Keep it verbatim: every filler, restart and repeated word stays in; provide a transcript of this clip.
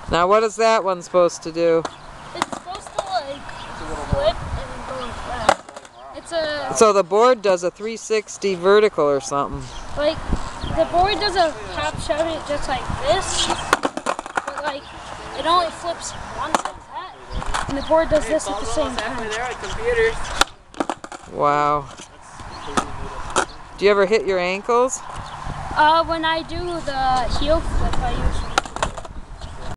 Now what is that one supposed to do? It's supposed to like flip and then go like that. It's a So the board does a three sixty vertical or something. like the board does a half shove it just like this, but like it only flips once like that, and the board does this at the same time. Wow. Do you ever hit your ankles? Uh, when I do the heel flip, I use